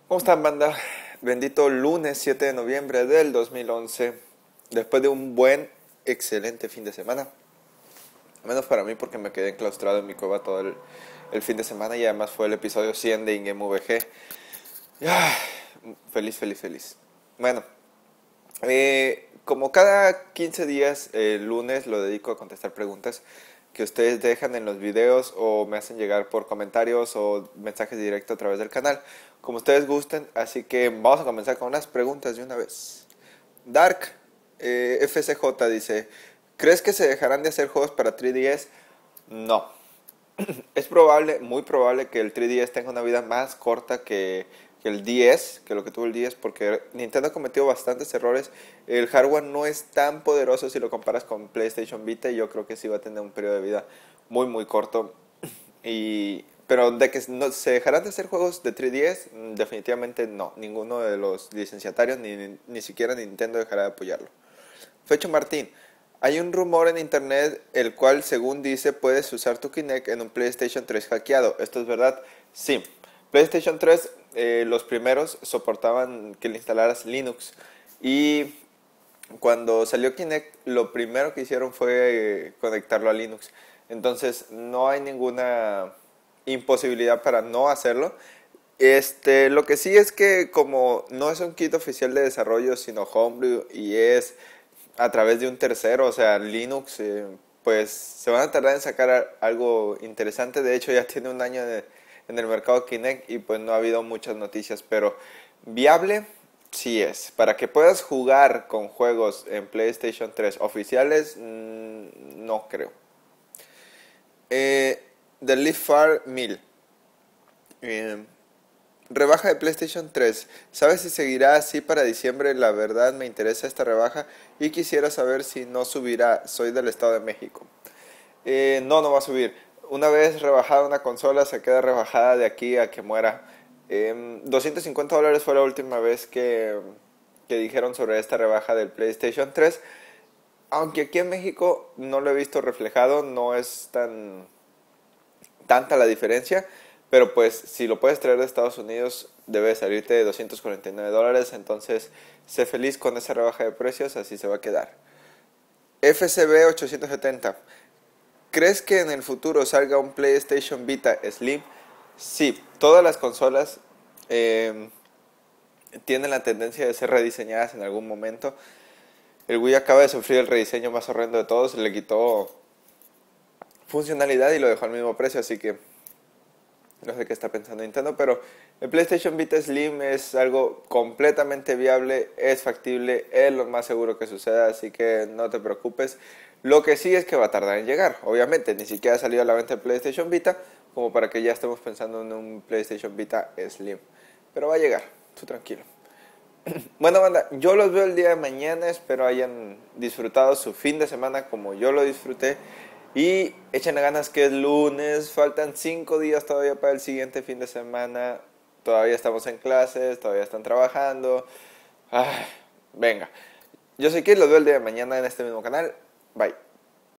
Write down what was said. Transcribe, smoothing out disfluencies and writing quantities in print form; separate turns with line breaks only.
¿Cómo están, banda? Bendito lunes 7 de noviembre del 2011. Después de un buen, excelente fin de semana. Menos para mí porque me quedé enclaustrado en mi cueva todo el fin de semana y además fue el episodio 100 de InGame VG. Ah, feliz, feliz, feliz. Bueno, como cada 15 días, el lunes lo dedico a contestar preguntas que ustedes dejan en los videos o me hacen llegar por comentarios o mensajes directos a través del canal, como ustedes gusten. Así que vamos a comenzar con unas preguntas de una vez. Dark FCJ dice: ¿crees que se dejarán de hacer juegos para 3DS? No. Es probable, muy probable que el 3DS tenga una vida más corta que el 10, que lo que tuvo el 10, porque Nintendo ha cometido bastantes errores. El hardware no es tan poderoso si lo comparas con PlayStation Vita y yo creo que sí va a tener un periodo de vida muy muy corto. Pero de que no, se dejarán de hacer juegos de 3DS, definitivamente no. Ninguno de los licenciatarios ni siquiera Nintendo dejará de apoyarlo. Fecho Martín: hay un rumor en internet el cual, según dice, puedes usar tu Kinect en un PlayStation 3 hackeado. ¿Esto es verdad? Sí. PlayStation 3, los primeros soportaban que le instalaras Linux. Y cuando salió Kinect, lo primero que hicieron fue conectarlo a Linux. Entonces, no hay ninguna imposibilidad para no hacerlo. Lo que sí es que como no es un kit oficial de desarrollo, sino homebrew y es a través de un tercero, o sea, Linux, pues se van a tardar en sacar algo interesante. De hecho, ya tiene un año en el mercado Kinect y pues no ha habido muchas noticias, pero viable sí es. Para que puedas jugar con juegos en PlayStation 3 oficiales, no creo. The Leaf Far 1000. Eh, Rebaja de PlayStation 3. ¿Sabes si seguirá así para diciembre? La verdad me interesa esta rebaja y quisiera saber si no subirá. Soy del Estado de México. No, no va a subir. Una vez rebajada una consola, se queda rebajada de aquí a que muera. $250 fue la última vez que dijeron sobre esta rebaja del PlayStation 3. Aunque aquí en México no lo he visto reflejado, no es tanta la diferencia. Pero pues si lo puedes traer de Estados Unidos debe salirte de $249. Entonces sé feliz con esa rebaja de precios, así se va a quedar. FCB 870. ¿Crees que en el futuro salga un PlayStation Vita Slim? Sí, todas las consolas tienen la tendencia de ser rediseñadas en algún momento. El Wii acaba de sufrir el rediseño más horrendo de todos, le quitó funcionalidad y lo dejó al mismo precio, así que no sé qué está pensando Nintendo, pero el PlayStation Vita Slim es algo completamente viable, es factible, es lo más seguro que suceda, así que no te preocupes. Lo que sí es que va a tardar en llegar, obviamente, ni siquiera ha salido a la venta el PlayStation Vita, como para que ya estemos pensando en un PlayStation Vita Slim. Pero va a llegar, tú tranquilo. Bueno, banda, yo los veo el día de mañana, espero hayan disfrutado su fin de semana como yo lo disfruté. Y échenle ganas que es lunes, faltan 5 días todavía para el siguiente fin de semana. Todavía estamos en clases, todavía están trabajando. Ay, venga, yo soy Kid, los veo el día de mañana en este mismo canal. Bye.